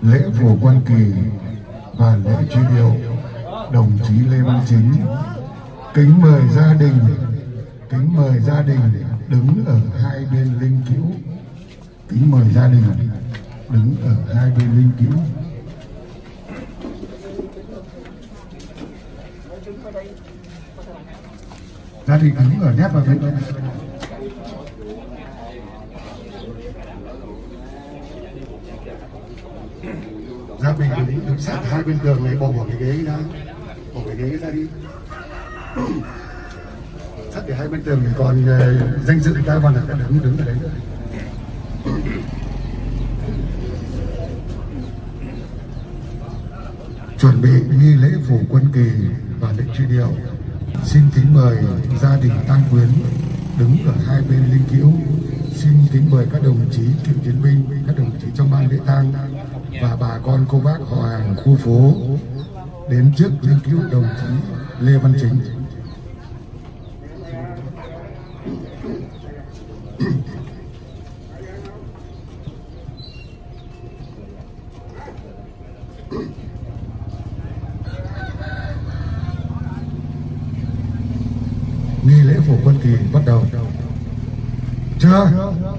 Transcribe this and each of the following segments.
lễ phổ quân kỳ và lễ truy điệu đồng chí Lê Văn Chính. Kính mời gia đình đứng ở hai bên linh cữu. Kính mời gia đình đứng ở hai bên linh cữu. Gia đình đứng ở nép vào bên đây. Gia đình đứng sát hai bên tường này, bỏ cái ghế ra, bỏ cái ghế ra đi. Sát để hai bên tường thì còn danh dự ta còn là đứng ở đấy nữa. Chuẩn bị nghi lễ phổ quân kỳ và lễ truy điệu. Xin kính mời gia đình tang quyến đứng ở hai bên linh cữu. Xin kính mời các đồng chí cựu chiến binh, các đồng chí trong ban lễ tang và bà con cô bác họ hàng khu phố đến trước linh cữu đồng chí Lê Văn Chính. Nghi lễ phổ quân kỳ bắt đầu. Chưa?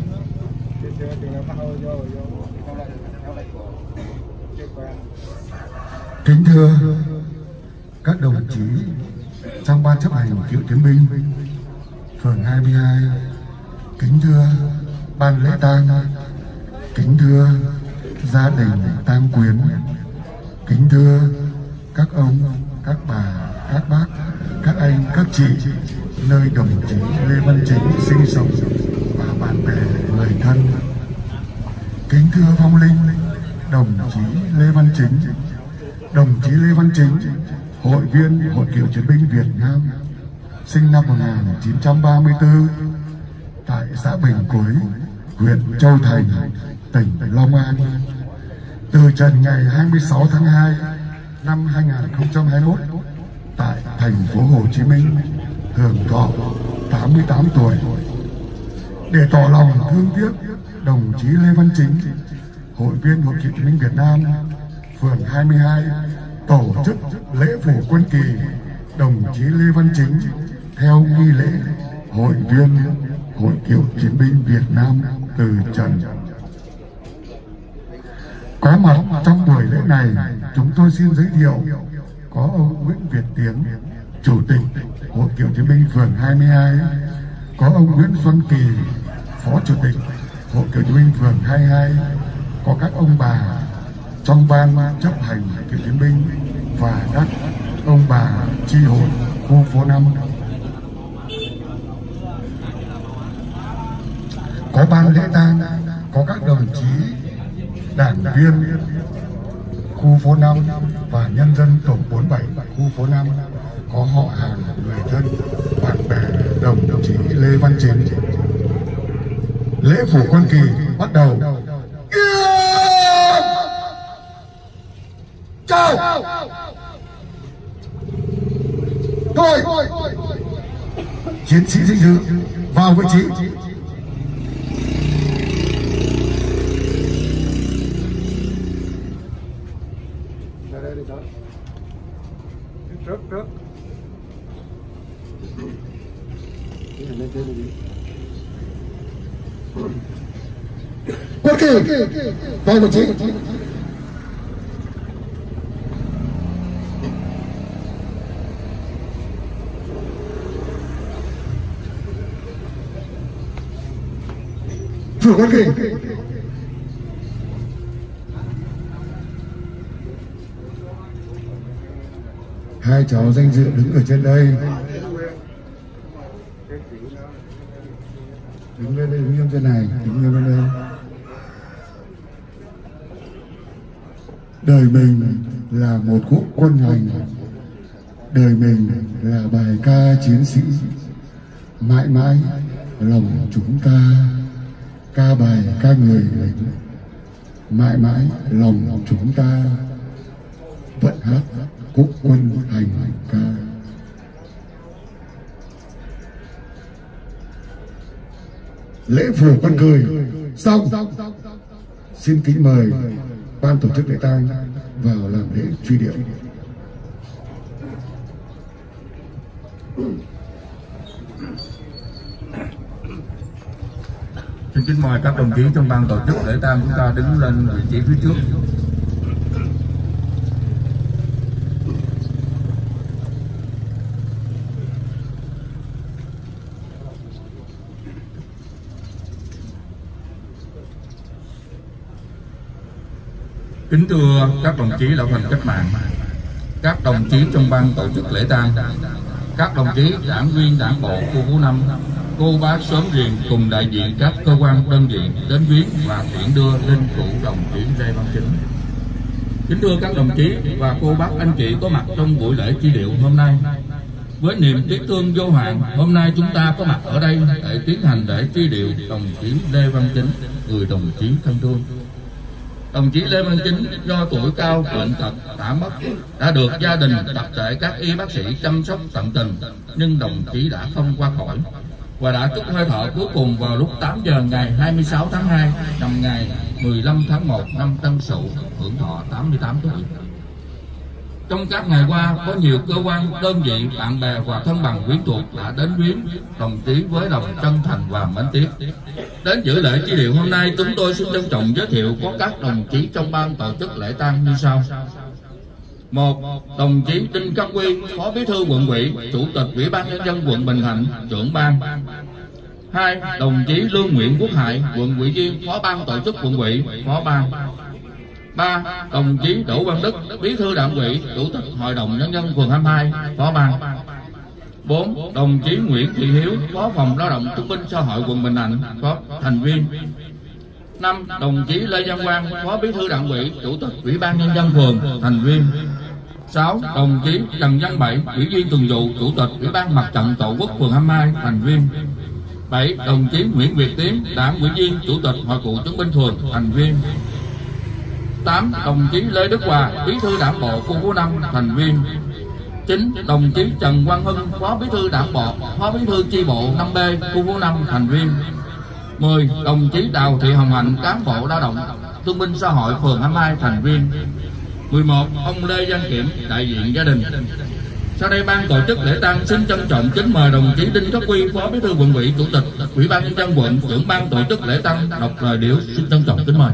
Kính thưa các đồng chí trong ban chấp hành cựu chiến binh phường 22, kính thưa ban lễ tang, kính thưa gia đình tang quyến, kính thưa các ông, các bà, các bác, các anh, các chị nơi đồng chí Lê Văn Chính sinh sống và bạn bè người thân. Kính thưa vong linh đồng chí Lê Văn Chính. Đồng chí Lê Văn Chính, hội viên Hội Cựu Chiến binh Việt Nam, sinh năm 1934 tại xã Bình Quế, huyện Châu Thành, tỉnh Long An. Từ trần ngày 26 tháng 2 năm 2021 tại thành phố Hồ Chí Minh, hưởng thọ 88 tuổi. Để tỏ lòng thương tiếc đồng chí Lê Văn Chính, hội viên Hội Cựu Chiến binh Việt Nam phường 22 tổ chức lễ phổ quân kỳ đồng chí Lê Văn Chính theo nghi lễ hội viên Hội Cựu Chiến binh Việt Nam từ trần. Có mặt trong buổi lễ này, chúng tôi xin giới thiệu có ông Nguyễn Việt Tiến, Chủ tịch Hội Cựu Chiến binh phường 22, có ông Nguyễn Xuân Kỳ, Phó Chủ tịch Hội Cựu Chiến binh phường 22, có các ông bà trong ban chấp hành cựu chiến binh và các ông bà chi hội khu phố 5. Có ban lễ tang, có các đồng chí đảng viên khu phố 5 và nhân dân tổ 47 khu phố 5, có họ hàng, người thân, bạn bè đồng chí Lê Văn Chính. Lễ phổ quân kỳ bắt đầu. Chào. Thôi. Chiến sĩ danh dự vào vị trí. Trước. Quân kỳ vào vị trí. Phủ quân kỳ. Hai cháu danh dự đứng ở trên đây. Đứng lên đây, đứng nghiêm trên này, đứng nghiêm lên đây. Đời mình là một khúc quân hành, đời mình là bài ca chiến sĩ. Mãi mãi lòng chúng ta ca bài ca người lính. Mãi mãi lòng chúng ta vẫn hát khúc quân hành ca. Lễ phổ quân cười xong, xin kính mời ban tổ chức lễ tang vào làm lễ truy điệu. Xin kính mời các đồng chí trong ban tổ chức lễ tang chúng ta đứng lên vị trí phía trước. Kính thưa các đồng chí lão thành cách mạng, các đồng chí trong ban tổ chức lễ tang, các đồng chí đảng viên đảng bộ khu phố 5, cô bác xóm riêng cùng đại diện các cơ quan đơn vị đến viếng và tiễn đưa linh cữu đồng chí Lê Văn Chính. Kính thưa các đồng chí và cô bác anh chị có mặt trong buổi lễ truy điệu hôm nay, với niềm tiếc thương vô hạn, hôm nay chúng ta có mặt ở đây để tiến hành lễ truy điệu đồng chí Lê Văn Chính, người đồng chí thân thương. Đồng chí Lê Văn Chính do tuổi cao bệnh tật đã mất, đã được gia đình tập thể các y bác sĩ chăm sóc tận tình, nhưng đồng chí đã không qua khỏi và đã trút hơi thở cuối cùng vào lúc 8 giờ ngày 26 tháng 2 năm ngày 15 tháng 1 năm Tân Sửu, hưởng thọ 88 tuổi. Trong các ngày qua, có nhiều cơ quan, đơn vị, bạn bè và thân bằng quyến thuộc đã đến viếng đồng chí với lòng chân thành và mến tiếc. Đến dự lễ truy điệu hôm nay, chúng tôi xin trân trọng giới thiệu có các đồng chí trong ban tổ chức lễ tang như sau. 1. Đồng chí Đinh Khắc Quy, Phó Bí thư Quận ủy, Chủ tịch Ủy ban Nhân dân quận Bình Thạnh, trưởng ban. 2. Đồng chí Lương Nguyễn Quốc Hải, quận ủy viên, Phó ban tổ chức quận ủy, Phó ban. 3. Đồng chí Đỗ Văn Đức, Bí thư Đảng ủy, Chủ tịch Hội đồng Nhân dân phường 22, Phó ban. 4. Đồng chí Nguyễn Thị Hiếu, Phó phòng Lao động Thương binh Xã hội quận Bình Thạnh, Phó thành viên. 5. Đồng chí Lê Văn Quang, Phó Bí thư Đảng ủy, Chủ tịch Ủy ban Nhân dân phường, thành viên. 6. Đồng chí Trần Văn Bảy, Ủy viên thường vụ, Chủ tịch Ủy ban Mặt trận Tổ quốc phường 22, thành viên. 7. Đồng chí Nguyễn Việt Tiến, Đảng ủy viên, Chủ tịch Hội cựu chiến binh phường, thành viên. 8. Đồng chí Lê Đức Hòa, Bí thư Đảng bộ khu phố 5, thành viên. 9. Đồng chí Trần Quang Hưng, Phó Bí thư Đảng bộ, Phó Bí thư chi bộ 5B, khu phố 5, thành viên. 10. Đồng chí Đào Thị Hồng Hạnh, cán bộ lao động thương binh xã hội phường 22, thành viên. 11. Ông Lê Văn Kiểm, đại diện gia đình. Sau đây ban tổ chức lễ tang xin trân trọng kính mời đồng chí Đinh Khắc Quy, Phó Bí thư Quận ủy, Chủ tịch Ủy ban Nhân dân quận, trưởng ban tổ chức lễ tang đọc lời điếu. Xin trân trọng kính mời.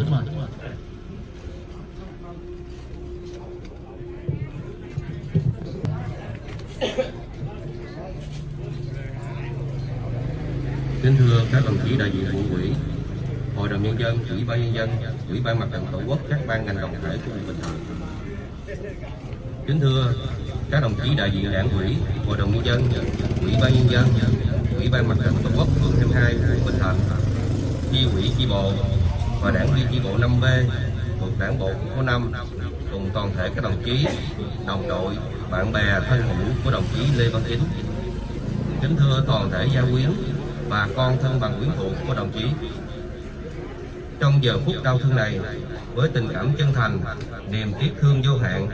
Kính thưa các đồng chí đại diện quận ủy, Hội đồng Nhân dân, Ủy ban Nhân dân, Ủy ban Mặt trận Tổ quốc, các ban ngành đoàn thể của quận Bình Thạnh. Kính thưa các đồng chí đại diện Đảng ủy, Hội đồng Nhân dân, Ủy ban Nhân dân, Ủy ban Mặt trận Tổ quốc phường 22, quận Bình Thạnh, chi ủy chi bộ và đảng viên chi bộ 5B thuộc Đảng bộ khu phố 5, cùng toàn thể các đồng chí, đồng đội, bạn bè, thân hữu của đồng chí Lê Văn Chính. Kính thưa toàn thể gia quyến, bà con thân bằng quyến thuộc của đồng chí. Trong giờ phút đau thương này, với tình cảm chân thành, niềm tiếc thương vô hạn,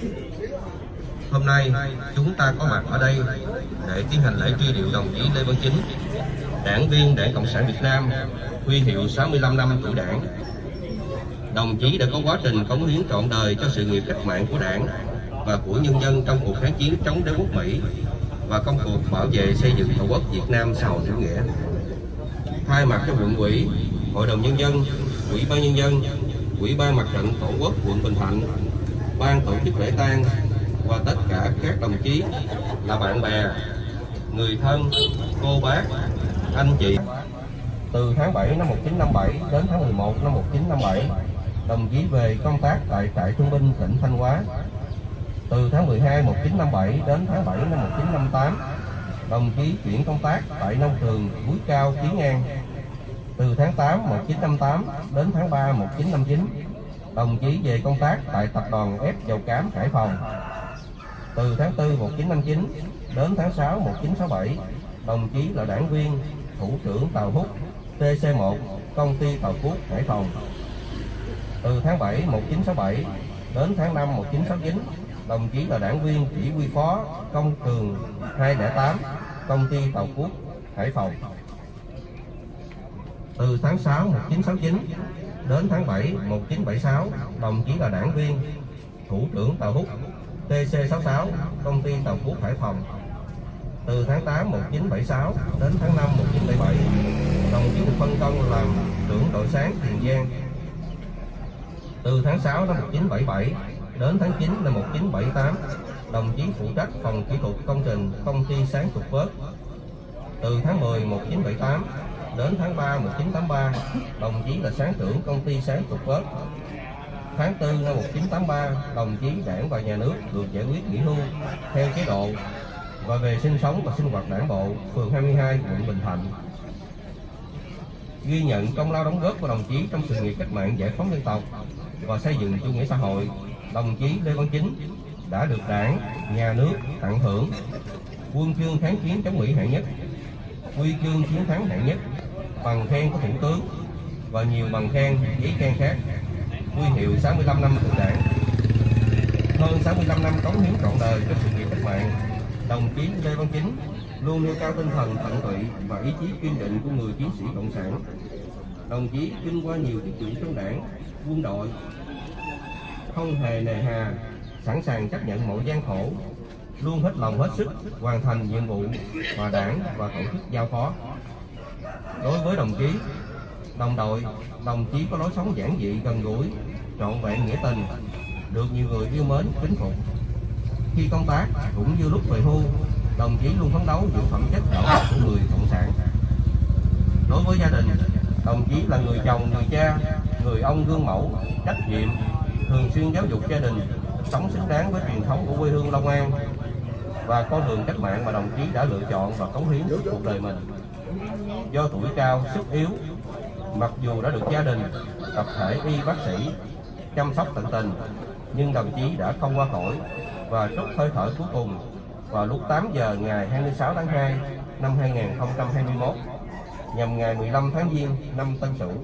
hôm nay chúng ta có mặt ở đây để tiến hành lễ truy điệu đồng chí Lê Văn Chính, đảng viên Đảng Cộng sản Việt Nam, huy hiệu 65 năm tuổi Đảng. Đồng chí đã có quá trình cống hiến trọn đời cho sự nghiệp cách mạng của Đảng và của nhân dân trong cuộc kháng chiến chống đế quốc Mỹ và công cuộc bảo vệ xây dựng Tổ quốc Việt Nam xã hội chủ nghĩa. Thay mặt cho quận ủy, Hội đồng Nhân dân, Ủy ban Nhân dân, Ủy ban Mặt trận Tổ quốc quận Bình Thạnh, ban tổ chức lễ tang và tất cả các đồng chí là bạn bè, người thân, cô bác, anh chị. Từ tháng 7 năm 1957 đến tháng 11 năm 1957, đồng chí về công tác tại trại thương binh tỉnh Thanh Hóa. Từ tháng 12 1957 đến tháng 7 năm 1958, đồng chí chuyển công tác tại nông trường Búi Cao, Kiến An. Từ tháng 8 1958 đến tháng 3 1959, đồng chí về công tác tại tập đoàn ép dầu cám Hải Phòng. Từ tháng 4 1959 đến tháng 6 1967, đồng chí là đảng viên, thủ trưởng tàu hút TC1, công ty tàu hút Hải Phòng. Từ tháng 7 1967 đến tháng 5 1969, đồng chí là đảng viên chỉ huy phó công trường 208, công ty tàu hút Hải Phòng. Từ tháng 6 1969, đến tháng 7 1976, đồng chí là đảng viên, thủ trưởng tàu hút TC66, công ty tàu hút Hải Phòng. Từ tháng 8 1976 đến tháng 5 1977, đồng chí được phân công làm trưởng đội sáng Tiền Giang. Từ tháng 6 năm 1977 đến tháng 9 năm 1978, đồng chí phụ trách phòng kỹ thuật công trình công ty sáng trục vớt. Từ tháng 10 1978 đến tháng 3 1983, đồng chí là sáng trưởng công ty sáng trục vớt. Tháng 4 năm 1983, đồng chí Đảng và Nhà nước được giải quyết nghỉ hưu theo chế độ và về sinh sống và sinh hoạt đảng bộ phường 22, quận Bình Thạnh. Ghi nhận công lao đóng góp của đồng chí trong sự nghiệp cách mạng giải phóng dân tộc và xây dựng chủ nghĩa xã hội, đồng chí Lê Văn Chính đã được Đảng, Nhà nước tặng thưởng Huân chương kháng chiến chống Mỹ hạng nhất, Huy chương chiến thắng hạng nhất, bằng khen của Thủ tướng và nhiều bằng khen, giấy khen khác, huy hiệu 65 năm của Đảng. Hơn 65 năm cống hiến trọn đời cho sự nghiệp cách mạng, đồng chí Lê Văn Chính luôn nêu cao tinh thần tận tụy và ý chí kiên định của người chiến sĩ cộng sản. Đồng chí kinh qua nhiều chức vụ trong Đảng, quân đội, không hề nề hà, sẵn sàng chấp nhận mọi gian khổ, luôn hết lòng hết sức hoàn thành nhiệm vụ mà Đảng và tổ chức giao phó. Đối với đồng chí, đồng đội, đồng chí có lối sống giản dị, gần gũi, trọn vẹn nghĩa tình, được nhiều người yêu mến, kính phục. Khi công tác cũng như lúc về hưu, đồng chí luôn phấn đấu giữ phẩm chất đạo đức của người cộng sản. Đối với gia đình, đồng chí là người chồng, người cha, người ông gương mẫu, trách nhiệm, thường xuyên giáo dục gia đình, sống xứng đáng với truyền thống của quê hương Long An và con đường cách mạng mà đồng chí đã lựa chọn và cống hiến suốt cuộc đời mình. Do tuổi cao, sức yếu, mặc dù đã được gia đình, tập thể y bác sĩ chăm sóc tận tình, nhưng đồng chí đã không qua khỏi và trút hơi thở cuối cùng vào lúc 8 giờ ngày 26 tháng 2 năm 2021, nhằm ngày 15 tháng Giêng năm Tân Sửu.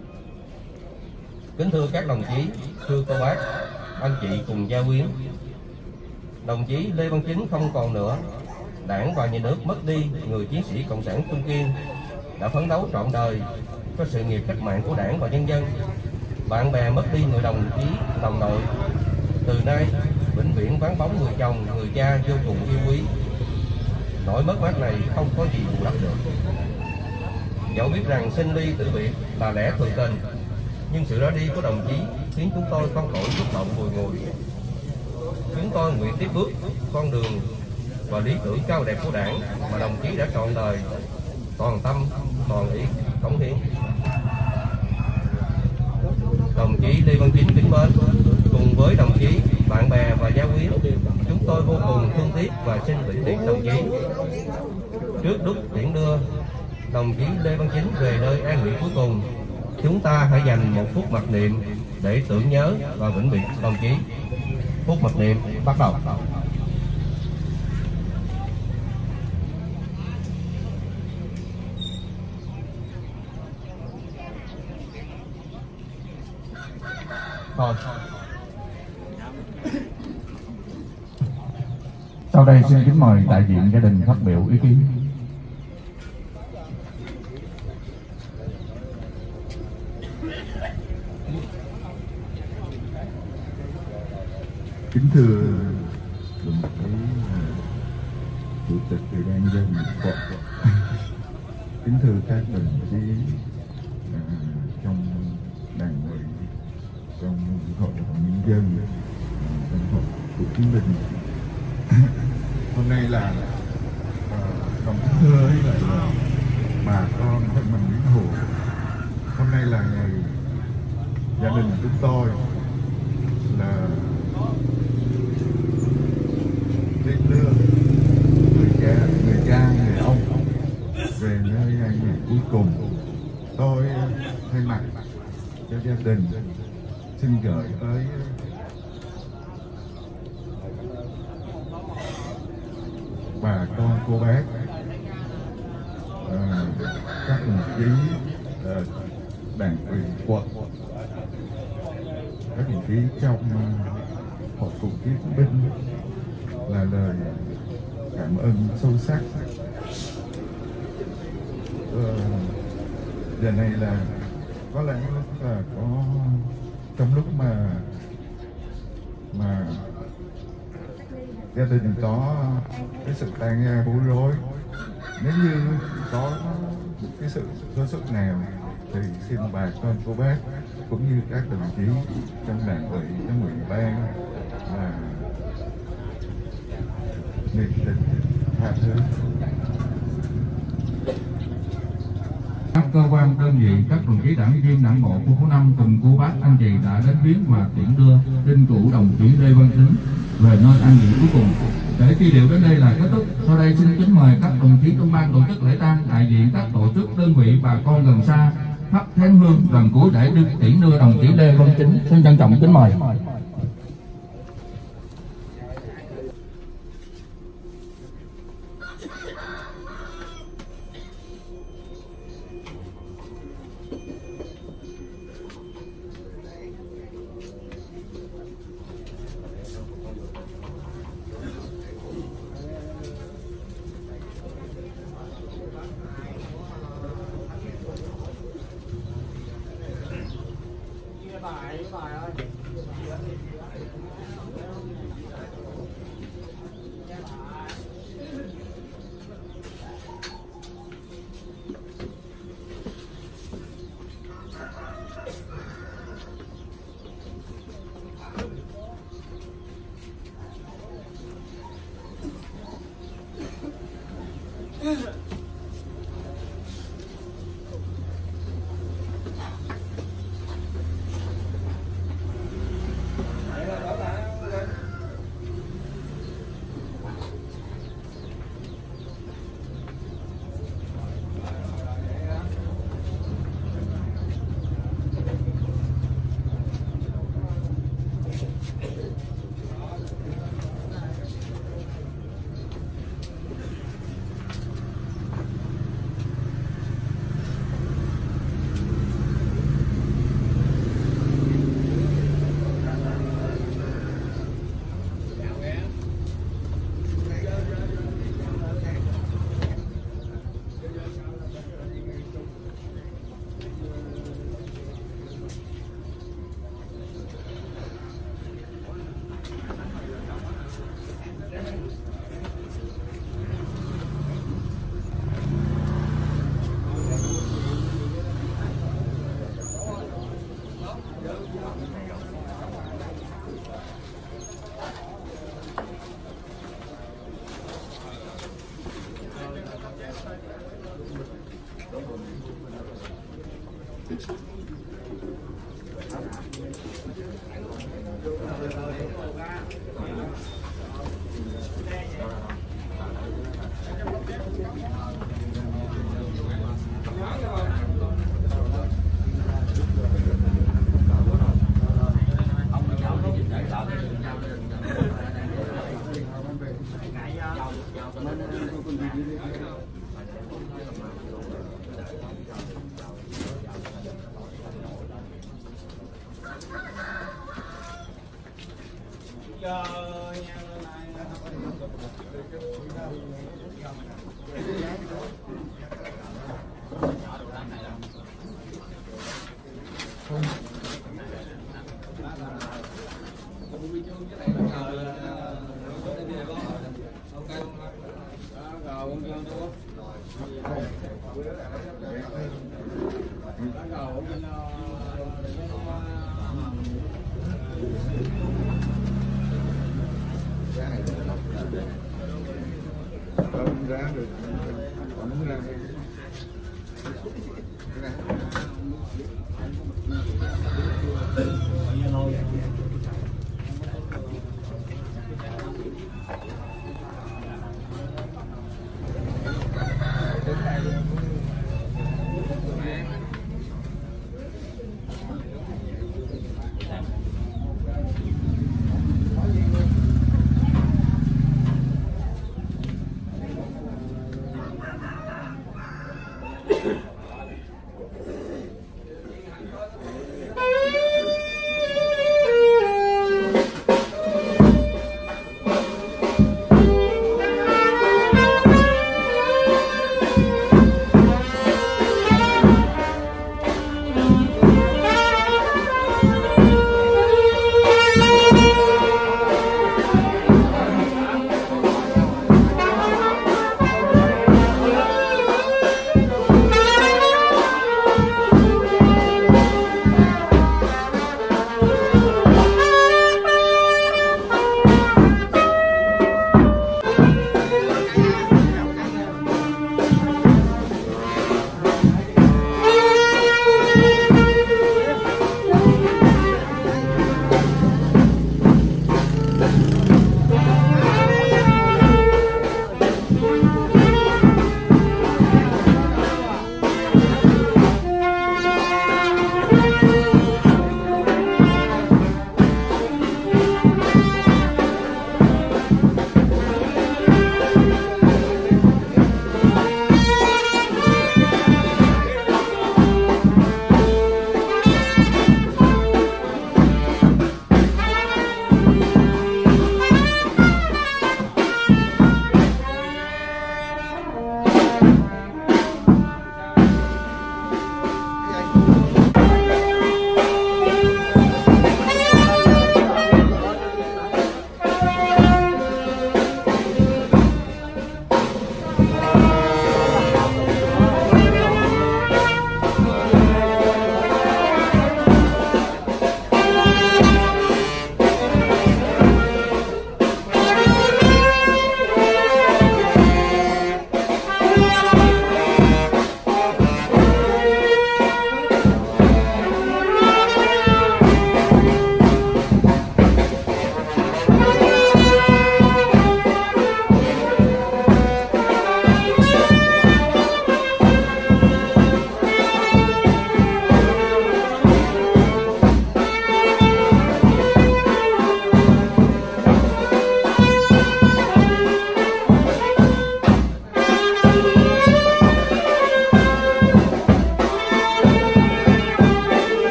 Kính thưa các đồng chí, thưa cô bác, anh chị cùng gia quyến, đồng chí Lê Văn Chính không còn nữa. Đảng và Nhà nước mất đi người chiến sĩ cộng sản trung kiên đã phấn đấu trọn đời cho sự nghiệp cách mạng của Đảng và nhân dân. Bạn bè mất đi người đồng chí, đồng đội. Từ nay vĩnh viễn vắng bóng người chồng, người cha vô cùng yêu quý. Nỗi mất mát này không có gì bù đắp được. Dẫu biết rằng sinh ly tử biệt là lẽ thường tình, nhưng sự ra đi của đồng chí khiến chúng tôi không khỏi xúc động bùi ngùi. Chúng tôi nguyện tiếp bước con đường và lý tưởng cao đẹp của Đảng mà đồng chí đã trọn đời, toàn tâm, toàn ý cống hiến. Đồng chí Lê Văn Chính kính mến, cùng với đồng chí, bạn bè và gia quyến, chúng tôi vô cùng thương tiếc và xin vĩnh biệt đồng chí. Trước lúc tiễn đưa đồng chí Lê Văn Chính về nơi an nghỉ cuối cùng, chúng ta hãy dành một phút mặc niệm để tưởng nhớ và vĩnh biệt đồng chí. Phút mặc niệm bắt đầu. Thôi. Sau đây xin kính mời đại diện gia đình phát biểu ý kiến. Kính thưa đồng chí Chủ tịch Ủy ban nhân dân quận, kính thưa các đồng chí trong đảng ủy, trong hội đồng nhân dân, trong hội cựu chiến binh. Hôm nay là đồng chí thưa ấy lại là bà con thân mình Nguyễn Hồ. Hôm nay là ngày gia đình chúng tôi là tiễn đưa người cha, người ông về nơi an nghỉ cuối cùng. Tôi thay mặt cho gia đình xin gửi tới bà con cô bác, các đồng chí đảng ủy quận, các đồng chí trong hội cựu chiến binh là lời cảm ơn sâu sắc. Giờ này là có lẽ là có trong lúc mà gia đình có cái sự tang gia bối rối, nếu như có cái sự sơ suất nào thì xin bà con cô bác cũng như các đồng chí trong đảng ủy, trong ủy ban là nhiệt tình tha thứ. Các cơ quan đơn vị, các đồng chí đảng viên đảng bộ khu phố 5 cùng cô bác anh chị đã đến viếng và tiễn đưa linh cữu đồng chí Lê Văn Tính về nơi an nghỉ cuối cùng. Để truy điệu đến đây là kết thúc. Sau đây xin kính mời các đồng chí trong ban tổ chức lễ tang, đại diện các tổ chức đơn vị, bà con gần xa thắp nén hương gần cuối để tiễn đưa đồng chí Lê Văn Tính. Xin trân trọng kính mời. Ra được ra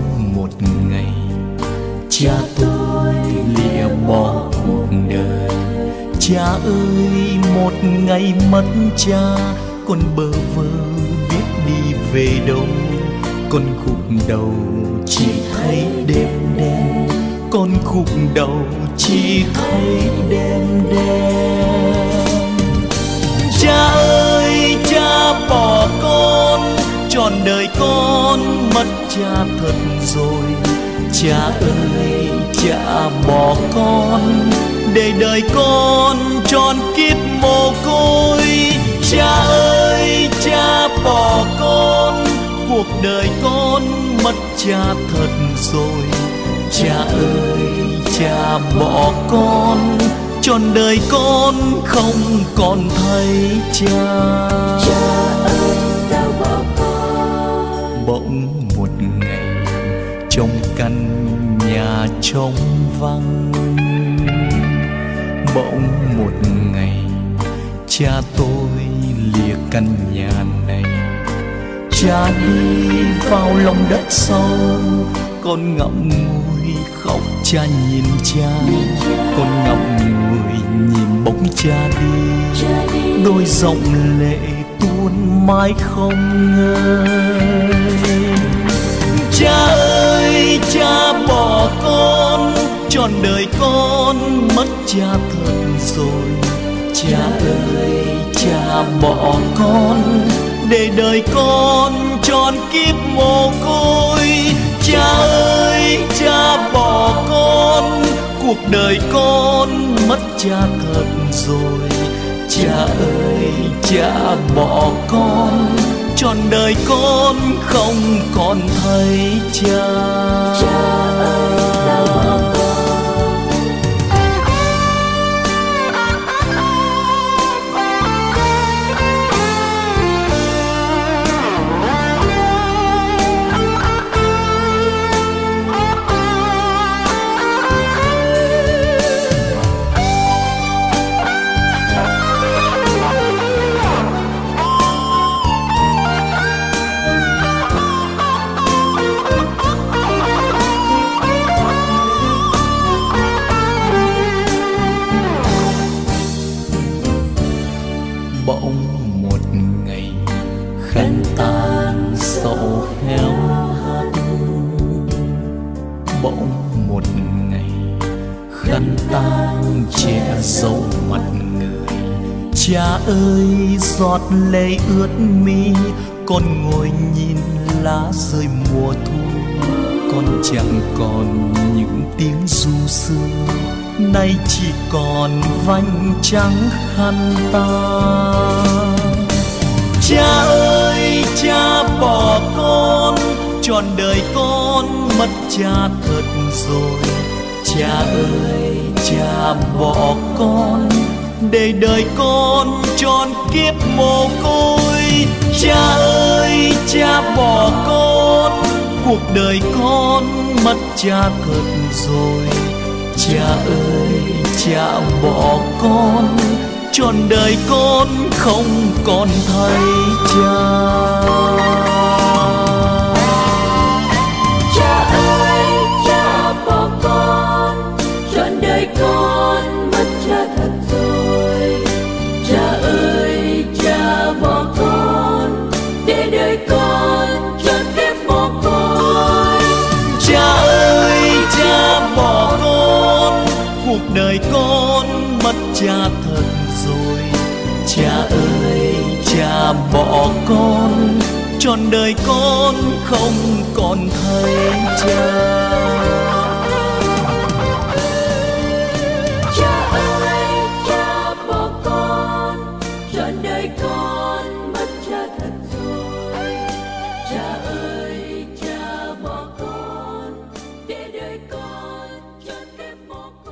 một ngày cha tôi lìa bỏ cuộc đời. Cha ơi, một ngày mất cha, con bơ vơ biết đi về đâu. Con khúc đầu chỉ thấy đêm đen, con khúc đầu chỉ thấy đêm đen. Cha ơi, cha bỏ con, trọn đời con mất cha thật rồi. Cha ơi, cha bỏ con, để đời con trọn kiếp mồ côi. Cha ơi, cha bỏ con, cuộc đời con mất cha thật rồi. Cha ơi, cha bỏ con, trọn đời con không còn thấy cha. Cha ơi, sao bỏ con? Bỗng một ngày trong căn nhà trống vắng, bỗng một ngày cha tôi lìa căn nhà này. Cha đi vào lòng đất sâu, con ngậm ngùi khóc cha nhìn cha. Con ngậm ngùi nhìn bóng cha đi, đôi dòng lệ tuôn mãi không ngơi. Cha ơi, cha bỏ con, trọn đời con mất cha thật rồi. Cha ơi, cha bỏ con, để đời con trọn kiếp mồ côi. Cha ơi, cha bỏ con, cuộc đời con mất cha thật rồi. Cha ơi, cha bỏ con, trọn đời con không còn thấy cha. Cha ơi, sao bỏ con? Bỗng một ngày khăn tan sầu héo hắt, bỗng một ngày khăn tan che dấu mặt người. Cha ơi, giọt lệ ướt mi, con ngồi nhìn lá rơi mùa thu. Con chẳng còn những tiếng ru sương, nay chỉ còn vành trắng khăn tan. Cha ơi, cha bỏ con, trọn đời con mất cha thật rồi. Cha ơi, cha bỏ con, để đời con trọn kiếp mồ côi. Cha ơi, cha bỏ con, cuộc đời con mất cha thật rồi. Cha ơi, cha bỏ con, trọn đời con không còn thấy cha. Cha ơi, cha bỏ con, trọn đời con mất cha thật rồi. Cha ơi, cha bỏ con, để đời con trọn kiếp mồ côi. Cha ơi, cha bỏ con, cuộc đời con mất cha thật rồi. Cha ơi, cha bỏ con, trọn đời con không còn thấy cha. Cha ơi, cha bỏ con, trọn đời con mất cha thật rồi. Cha ơi, cha bỏ con, để đời con trọn kiếp mồ côi.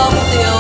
lòng tiểu